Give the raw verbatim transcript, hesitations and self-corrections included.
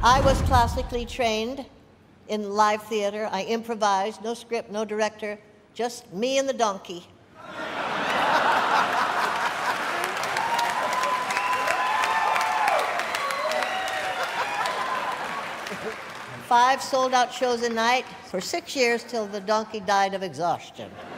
I was classically trained in live theater. I improvised, no script, no director, just me and the donkey. Five sold-out shows a night for six years till the donkey died of exhaustion.